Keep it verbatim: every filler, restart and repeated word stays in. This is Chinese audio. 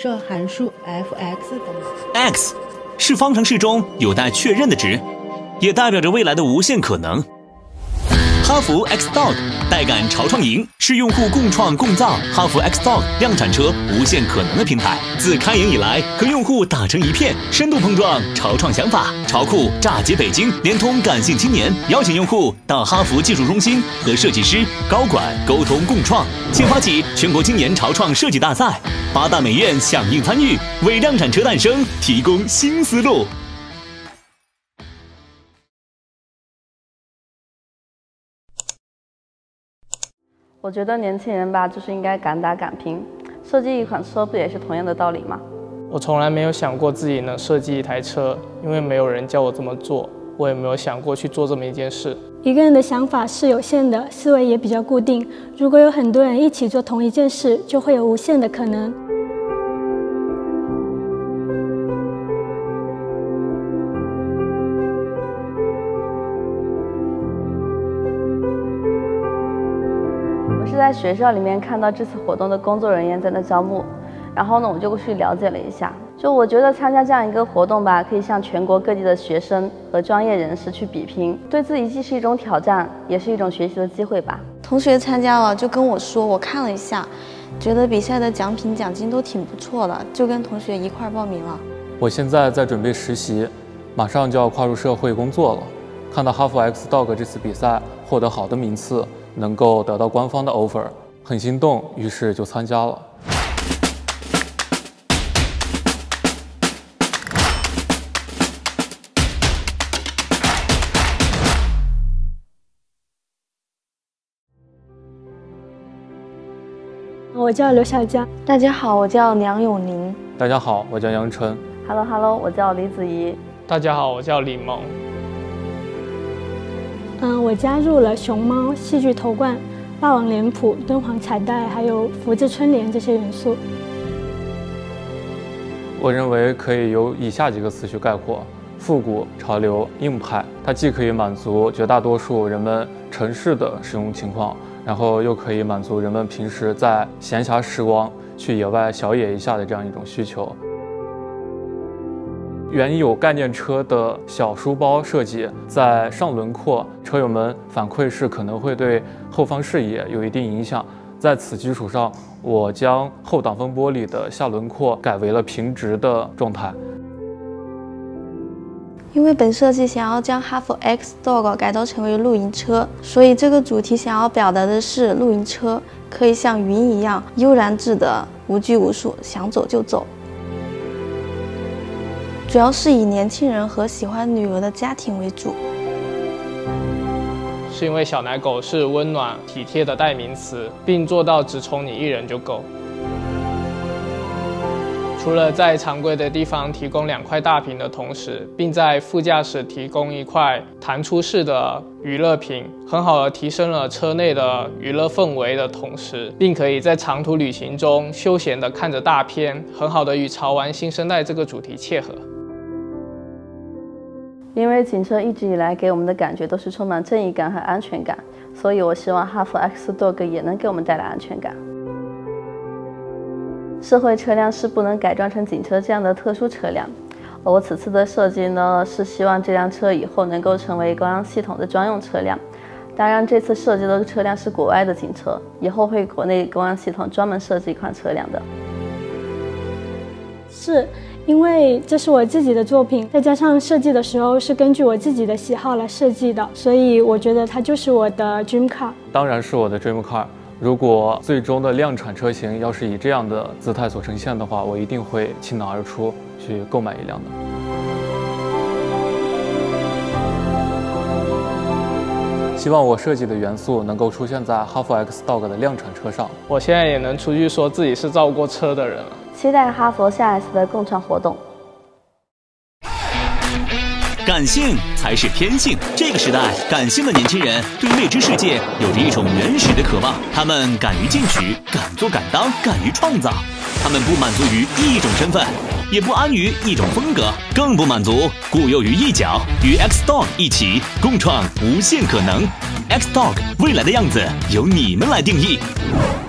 设函数 f x 等。 x 是方程式中有待确认的值，也代表着未来的无限可能。哈弗 X Dog 带感潮创营是用户共创共造哈弗 X Dog 量产车无限可能的平台。自开营以来，和用户打成一片，深度碰撞潮创想法，潮酷炸击北京，连通感性青年，邀请用户到哈弗技术中心和设计师、高管沟通共创。现发起全国青年潮创设计大赛，八大美院响应参与，为量产车诞生提供新思路。 我觉得年轻人吧，就是应该敢打敢拼。设计一款车不也是同样的道理吗？ 我从来没有想过自己能设计一台车，因为没有人教我这么做，我也没有想过去做这么一件事。 一个人的想法是有限的，思维也比较固定。如果有很多人一起做同一件事，就会有无限的可能。 是在学校里面看到这次活动的工作人员在那招募，然后呢，我就过去了解了一下。就我觉得参加这样一个活动吧，可以向全国各地的学生和专业人士去比拼，对自己既是一种挑战，也是一种学习的机会吧。 同学参加了就跟我说，我看了一下，觉得比赛的奖品奖金都挺不错的，就跟同学一块报名了。 我现在在准备实习，马上就要跨入社会工作了。看到哈弗 X Dog 这次比赛获得好的名次，能够得到官方的 offer， 很心动，于是就参加了。 我叫刘小佳。 大家好，我叫梁永宁。 大家好，我叫杨晨。 Hello Hello， 我叫李子怡。 大家好，我叫李萌。 嗯，我加入了熊猫、戏剧头冠、霸王脸谱、敦煌彩带，还有福字春联这些元素。 我认为可以由以下几个词去概括：复古、潮流、硬派。它既可以满足绝大多数人们城市的使用情况，然后又可以满足人们平时在闲暇时光去野外小野一下的这样一种需求。原有概念车的小书包设计，在上轮廓，车友们反馈是可能会对后方视野有一定影响。在此基础上，我将后挡风玻璃的下轮廓改为了平直的状态。 因为本设计想要将哈弗 X Dog 改造成为露营车，所以这个主题想要表达的是露营车可以像云一样悠然自得，无拘无束，想走就走。主要是以年轻人和喜欢旅游的家庭为主。 是因为小奶狗是温暖体贴的代名词，并做到只宠你一人就够。除了在常规的地方提供两块大屏的同时，并在副驾驶提供一块弹出式的娱乐屏，很好的提升了车内的娱乐氛围的同时，并可以在长途旅行中休闲的看着大片，很好的与潮玩新生代这个主题切合。 因为警车一直以来给我们的感觉都是充满正义感和安全感，所以我希望哈弗 X Dog 也能给我们带来安全感。社会车辆是不能改装成警车这样的特殊车辆，而我此次的设计呢，是希望这辆车以后能够成为高阳系统的专用车辆。当然，这次设计的车辆是国外的警车，以后会国内高阳系统专门设计一款车辆的。 是。因为这是我自己的作品，再加上设计的时候是根据我自己的喜好来设计的，所以我觉得它就是我的 dream car。当然是我的 dream car。如果最终的量产车型要是以这样的姿态所呈现的话，我一定会倾囊而出去购买一辆的。希望我设计的元素能够出现在哈弗 X Dog 的量产车上。我现在也能出去说自己是造过车的人了。 期待哈弗下一次的共创活动。 感性才是天性。这个时代，感性的年轻人对未知世界有着一种原始的渴望，他们敢于进取，敢做敢当，敢于创造。他们不满足于一种身份，也不安于一种风格，更不满足固有于一角。与 X Dog 一起共创无限可能。X Dog 未来的样子由你们来定义。